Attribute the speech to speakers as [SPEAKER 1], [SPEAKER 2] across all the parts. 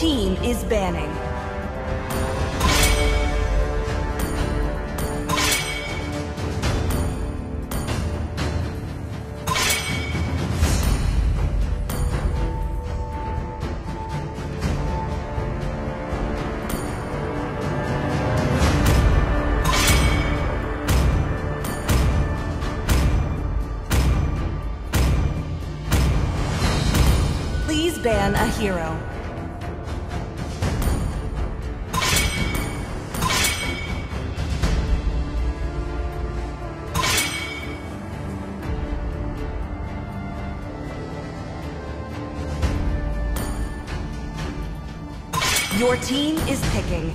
[SPEAKER 1] team is banning. Please ban a hero. Your team is picking.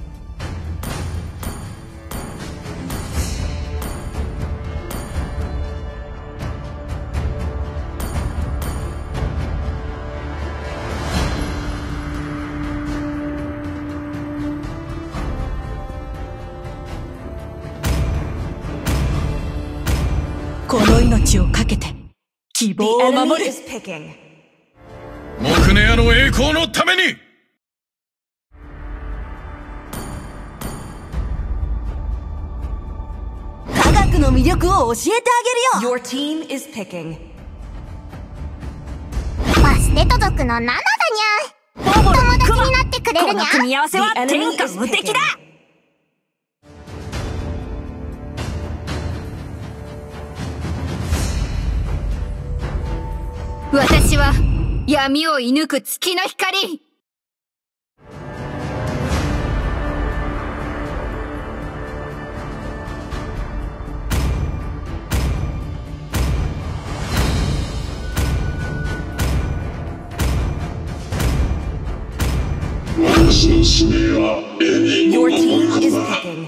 [SPEAKER 2] この命を懸けて希望を守れ。
[SPEAKER 3] モクネアの栄光のために。
[SPEAKER 2] 科学の魅力を教えてあげるよ。
[SPEAKER 1] Your team is picking.
[SPEAKER 4] バステト族のナナだにゃ。友達になってくれるにゃ。
[SPEAKER 2] この組み合わせは天下無敵だ。
[SPEAKER 5] 私は闇を射抜く月の光。
[SPEAKER 1] Your team is picking.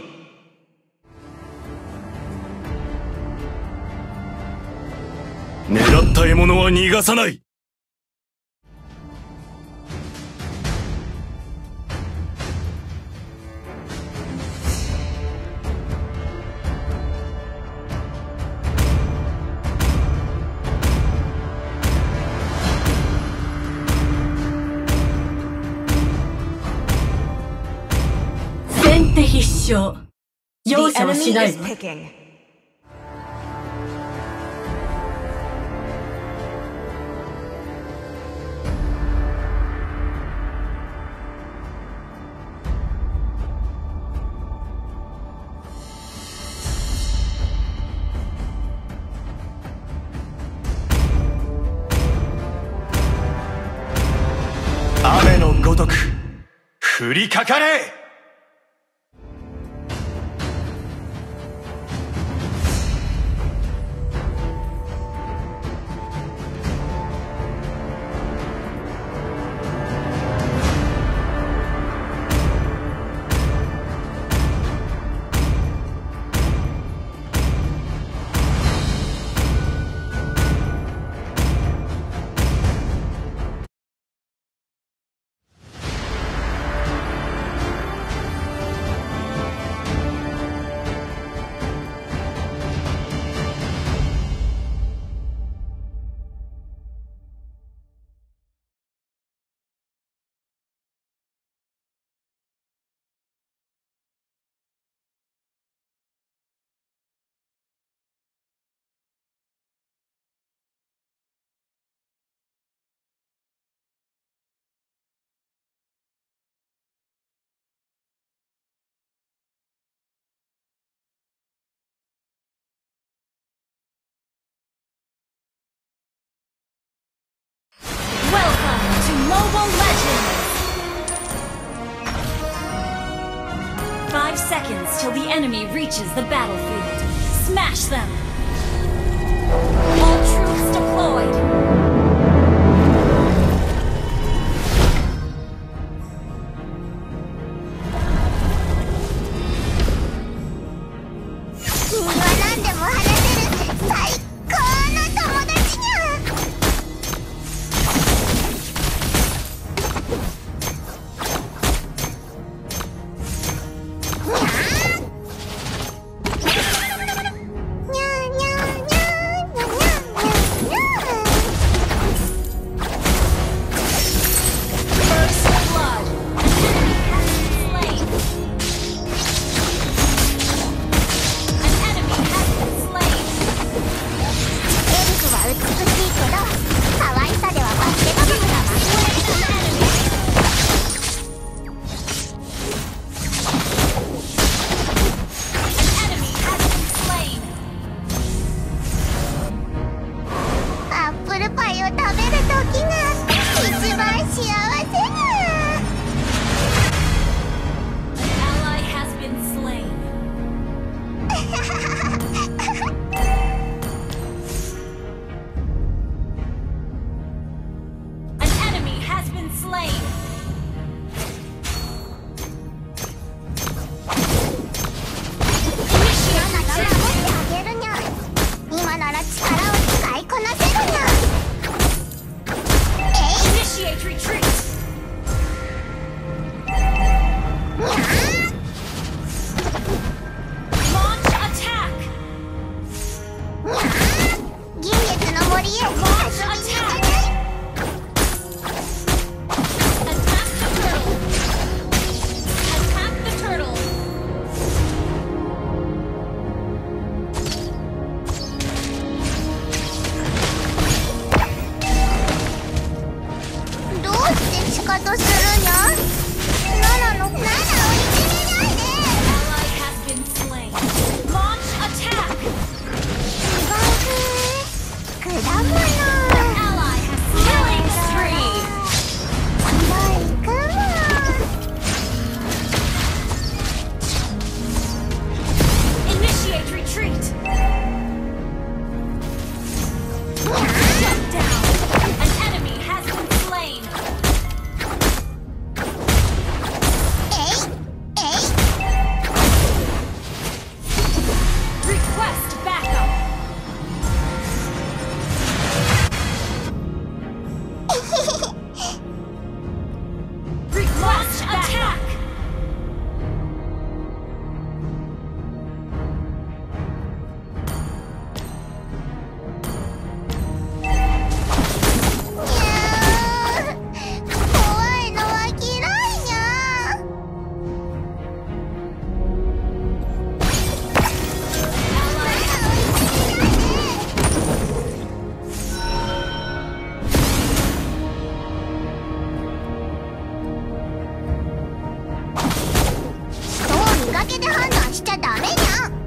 [SPEAKER 3] 狙った獲物は逃がさない。
[SPEAKER 2] 先手必勝。容
[SPEAKER 1] The
[SPEAKER 2] 赦はし
[SPEAKER 1] enemy
[SPEAKER 2] ない
[SPEAKER 1] is
[SPEAKER 2] わ。
[SPEAKER 1] picking.
[SPEAKER 3] 雨のごとく降りかかれ。
[SPEAKER 1] Welcome to Mobile Legends!
[SPEAKER 2] 5 seconds till the enemy reaches the battlefield. Smash them! All troops deployed!
[SPEAKER 4] けで判断しちゃダメにゃん。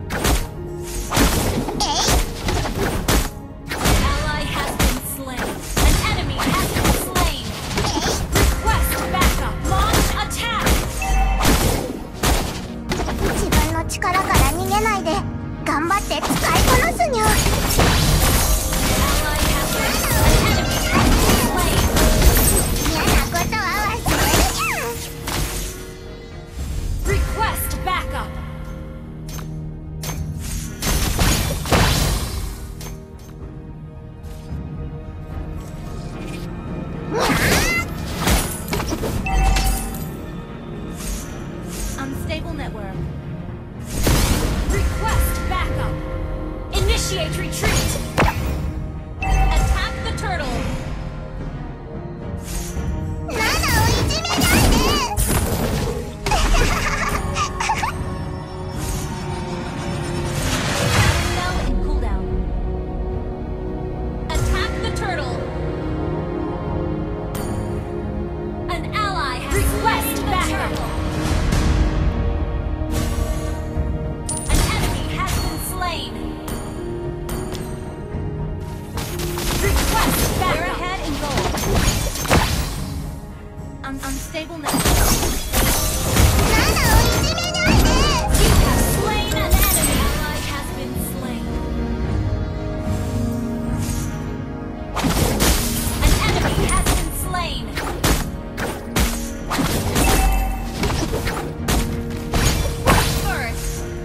[SPEAKER 2] Ally has been slain. An enemy has been slain. Request backup. Launch attack.
[SPEAKER 4] 自分の力から逃げないで頑張って使いこなすにゃ。
[SPEAKER 2] Ally has been slain. An enemy has been slain.
[SPEAKER 4] 嫌なことは忘れるにゃ。
[SPEAKER 2] Request backup. Unstable network. Request backup. Initiate retreat. Attack the turtle.
[SPEAKER 4] ナナをいじめないで。
[SPEAKER 2] Spell and cooldown. Attack the turtle. An ally has request backup. An enemy has been slain. Request backup. We're ahead in goal. Unstable network.
[SPEAKER 4] ナナをいじめないで。
[SPEAKER 2] You have slain an enemy. Ally has been slain. An enemy has been slain. First.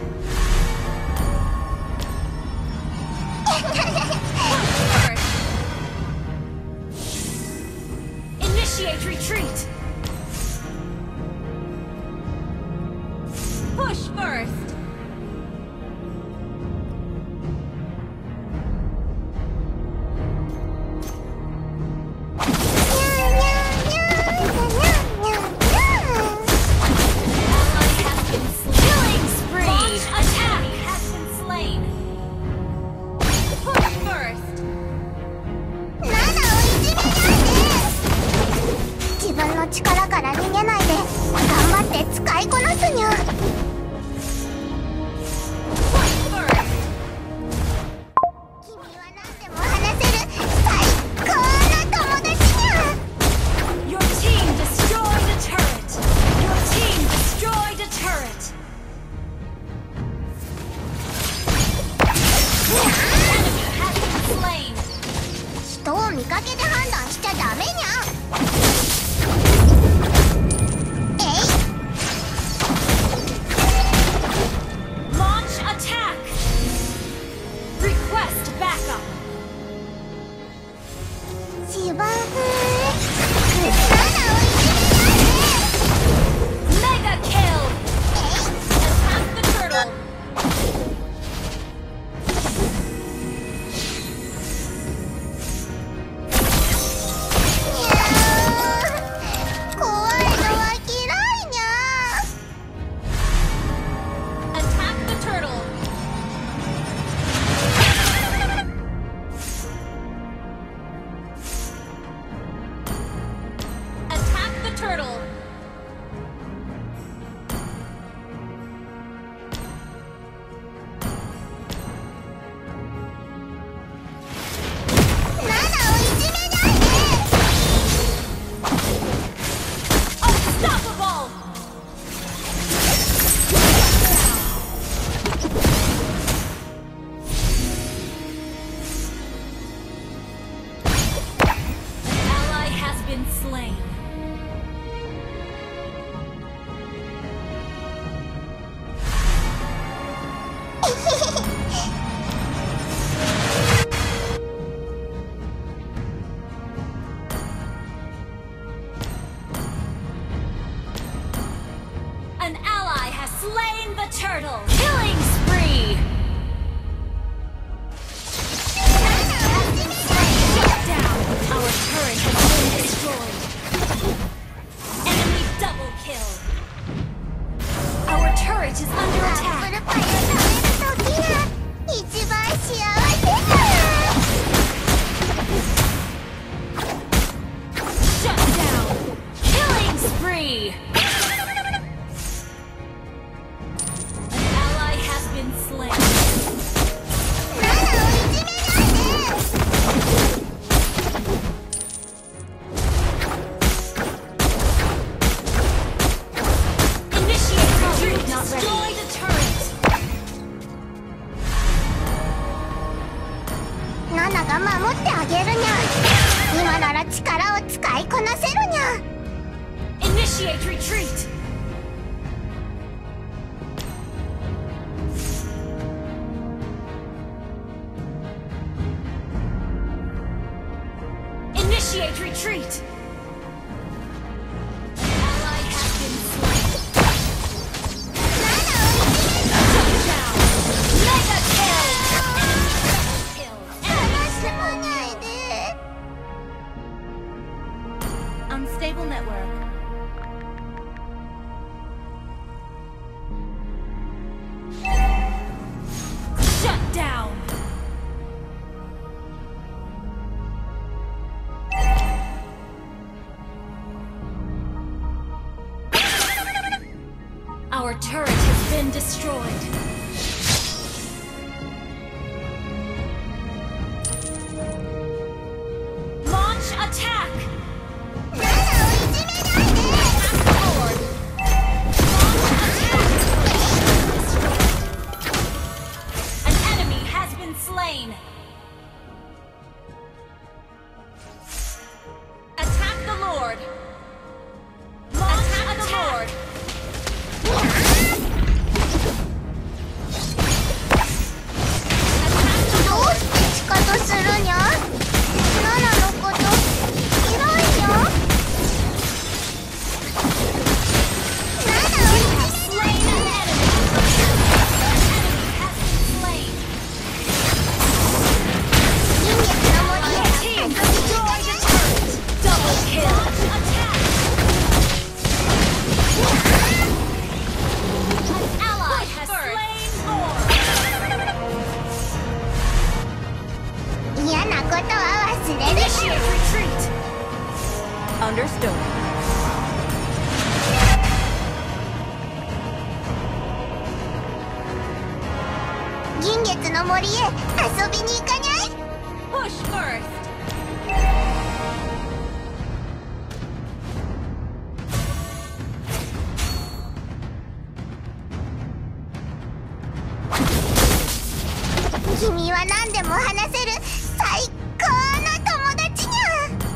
[SPEAKER 2] First. Initiate retreat. Push first. Ally has been slain. Killing spree. Launch attack has been slain. Push first.
[SPEAKER 4] ナナをいじめないで。自分の力から逃げないで頑張って使いこなすにゃ。
[SPEAKER 2] Push first.
[SPEAKER 4] 君は何でも話せる最高な友達にゃ。
[SPEAKER 2] Your team destroyed a turret. Your team destroyed a turret. Enemy has been slain.
[SPEAKER 4] 人を見かけで判断しちゃダメにゃ。
[SPEAKER 2] Launch attack. Request backup.
[SPEAKER 4] 自分ナナをいじめないで。
[SPEAKER 2] Mega kill. Attack the turtle.
[SPEAKER 4] 怖いのは嫌いにゃ。
[SPEAKER 2] Attack the turtle. Attack the turtle. Unstoppable. An ally has been slain. An ally has slain the turtle. Killing spree. Shut down. Our turret has been destroyed. Enemy double kill. Our turret is under
[SPEAKER 4] アッ
[SPEAKER 2] attack.
[SPEAKER 4] プルパイを食べるときが一番幸せだ。
[SPEAKER 2] Shut down. Killing spree.
[SPEAKER 4] あげるにゃ。今なら力を使いこなせるにゃ。
[SPEAKER 2] Initiate retreat! Initiate retreat! An ally has been slain. Shut down! Mega kill! Unstable network. Shut down! Our turret has been destroyed. Launch attack! Forward! Launch attack! An enemy has been slain. Attack the Lord! Launch attack the Lord!
[SPEAKER 1] Understood.
[SPEAKER 4] 銀月の森へ遊びに行かにゃい。
[SPEAKER 2] Push first!
[SPEAKER 4] 「君は何でも話せる最高の友達にゃ」。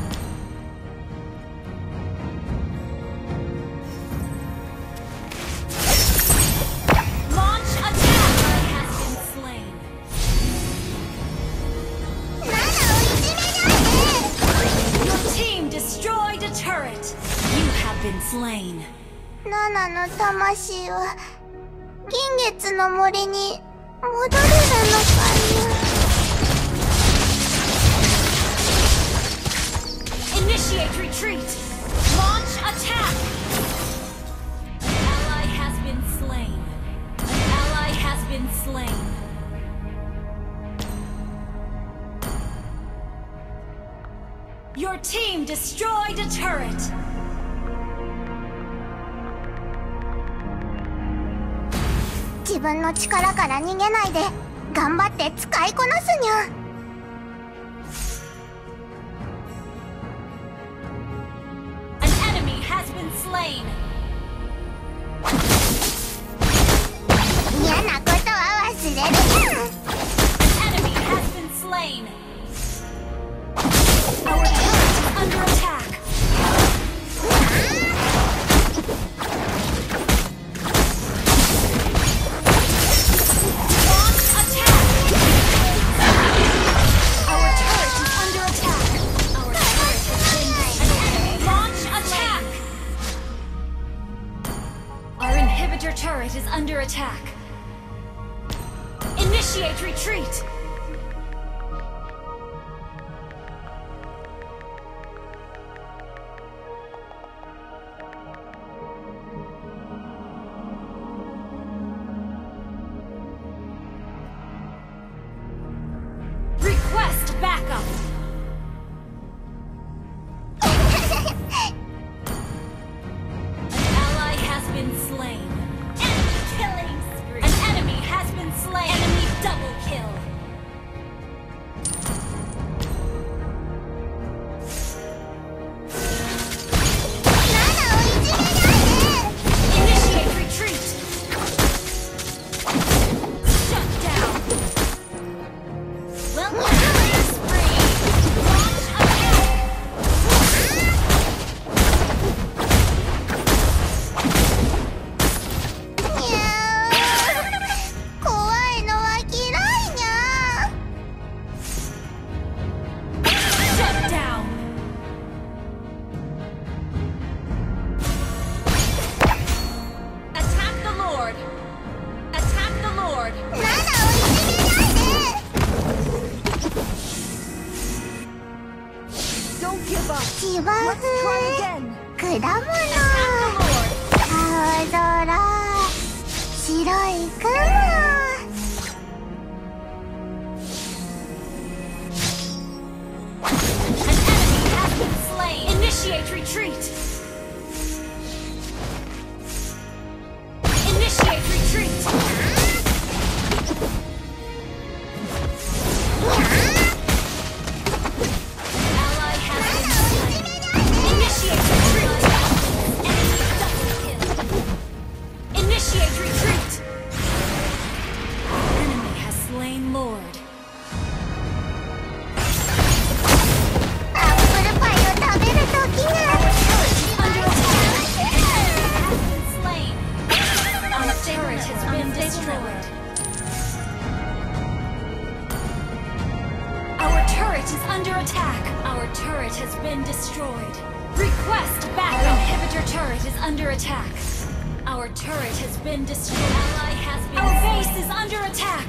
[SPEAKER 2] Launch attack! Has been slain.
[SPEAKER 4] ナナをいじめないで。
[SPEAKER 2] Your team destroyed a turret. You have been slain.
[SPEAKER 4] ナナの魂は銀月の森に戻れるのかにゃ。
[SPEAKER 2] Initiate retreat. Launch attack. An ally has been slain. An ally has been slain. Your team destroyed a turret.
[SPEAKER 4] 自分の力から逃げないで頑張って使いこなすにゃ。
[SPEAKER 2] An enemy has been slain.
[SPEAKER 4] 嫌なことは忘れるにゃ。
[SPEAKER 2] An enemy has been slain. Our turret is under attack. Launch attack. Our turret is under attack. Our turret has been destroyed. Launch attack. Our inhibitor turret is under attack. Initiate retreat. Request backup. An ally has been slain. Enemy killing spree. An enemy has been slain. Enemy double kill.
[SPEAKER 4] 果物、青空、白い雲。
[SPEAKER 2] Initiate retreat! Initiate retreat! Ally has been slain. Initiate retreat! Enemy double kill. Initiate retreat! Enemy has slain Lord.
[SPEAKER 4] アップルパイを食べるときが
[SPEAKER 2] Our turret has been destroyed. Our turret is under attack. Our turret has been destroyed. Request backup. Our inhibitor turret is under attack. Our turret has been destroyed. Ally has been Our base is under attack.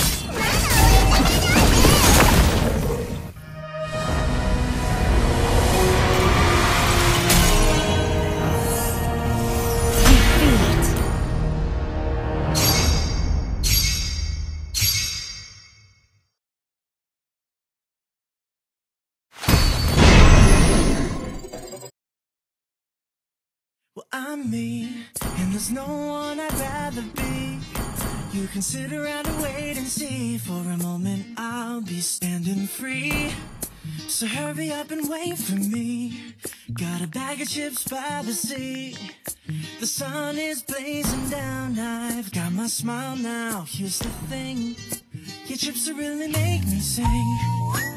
[SPEAKER 3] Well, I'm me, and there's no one I'd rather be. You can sit around and wait and see. For a moment I'll be standing free. So hurry up and wait for me. Got a bag of chips by the sea. The sun is blazing down. I've got my smile now. Here's the thing, your chips will really make me sing.